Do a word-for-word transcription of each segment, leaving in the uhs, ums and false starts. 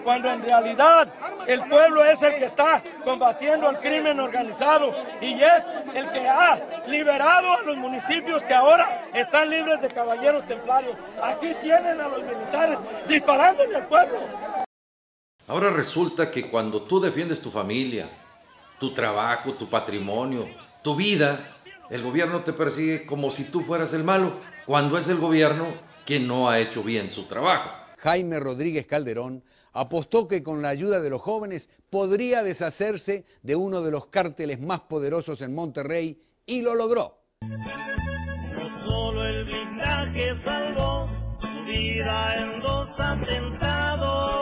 cuando en realidad el pueblo es el que está combatiendo el crimen organizado y es el que ha liberado a los municipios que ahora están libres de caballeros templarios. Aquí tienen a los militares disparándole al pueblo. Ahora resulta que cuando tú defiendes tu familia, tu trabajo, tu patrimonio, tu vida, el gobierno te persigue como si tú fueras el malo, cuando es el gobierno quien no ha hecho bien su trabajo. Jaime Rodríguez Calderón apostó que con la ayuda de los jóvenes podría deshacerse de uno de los cárteles más poderosos en Monterrey y lo logró. No solo el blindaje salvó su vida en dos atentados.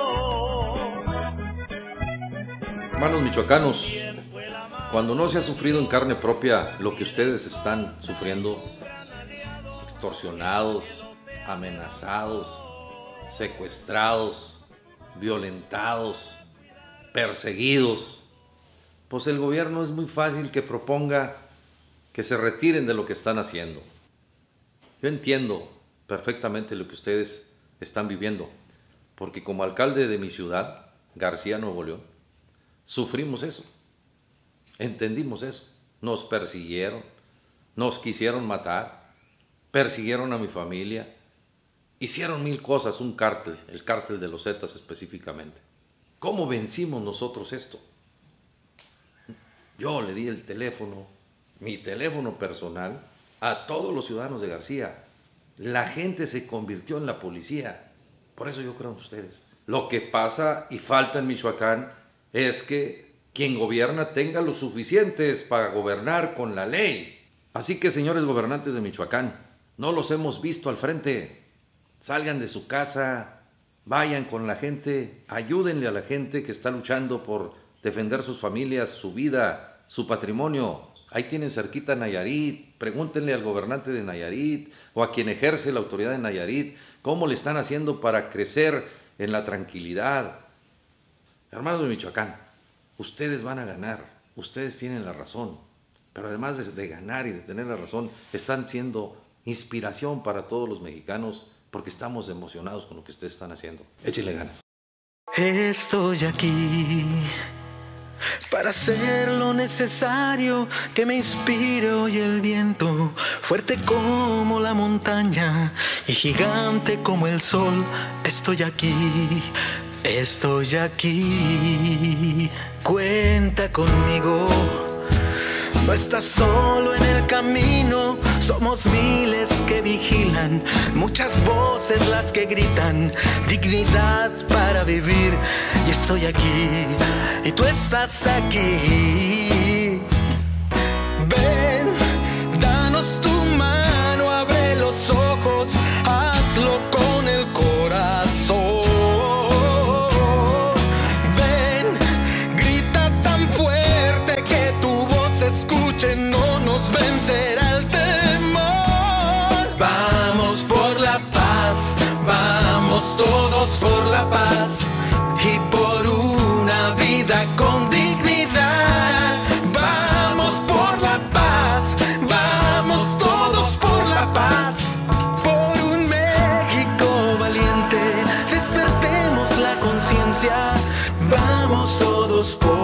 Hermanos michoacanos, cuando no se ha sufrido en carne propia lo que ustedes están sufriendo, extorsionados, amenazados, secuestrados, violentados, perseguidos, pues el gobierno es muy fácil que proponga que se retiren de lo que están haciendo. Yo entiendo perfectamente lo que ustedes están viviendo, porque como alcalde de mi ciudad, García, Nuevo León, sufrimos eso, entendimos eso, nos persiguieron, nos quisieron matar, persiguieron a mi familia, hicieron mil cosas, un cártel, el cártel de los Zetas específicamente. ¿Cómo vencimos nosotros esto? Yo le di el teléfono, mi teléfono personal, a todos los ciudadanos de García. La gente se convirtió en la policía. Por eso yo creo en ustedes. Lo que pasa y falta en Michoacán es que quien gobierna tenga lo suficientes para gobernar con la ley. Así que, señores gobernantes de Michoacán, no los hemos visto al frente. Salgan de su casa, vayan con la gente, ayúdenle a la gente que está luchando por defender sus familias, su vida, su patrimonio. Ahí tienen cerquita Nayarit, pregúntenle al gobernante de Nayarit o a quien ejerce la autoridad de Nayarit cómo le están haciendo para crecer en la tranquilidad. Hermanos de Michoacán, ustedes van a ganar, ustedes tienen la razón, pero además de, de ganar y de tener la razón, están siendo inspiración para todos los mexicanos porque estamos emocionados con lo que ustedes están haciendo. Échenle ganas. Estoy aquí para hacer lo necesario, que me inspire hoy el viento, fuerte como la montaña y gigante como el sol. Estoy aquí, estoy aquí, cuenta conmigo. No estás solo en el camino, somos miles que vigilan, muchas voces las que gritan, dignidad para vivir. Y estoy aquí, y tú estás aquí. Ven, danos tu mano, abre los ojos, hazlo con el corazón. Escuche, no nos vencerá el temor. Vamos por la paz, vamos todos por la paz y por una vida con dignidad. Vamos por la paz, vamos todos por la paz, por un México valiente. Despertemos la conciencia, vamos todos por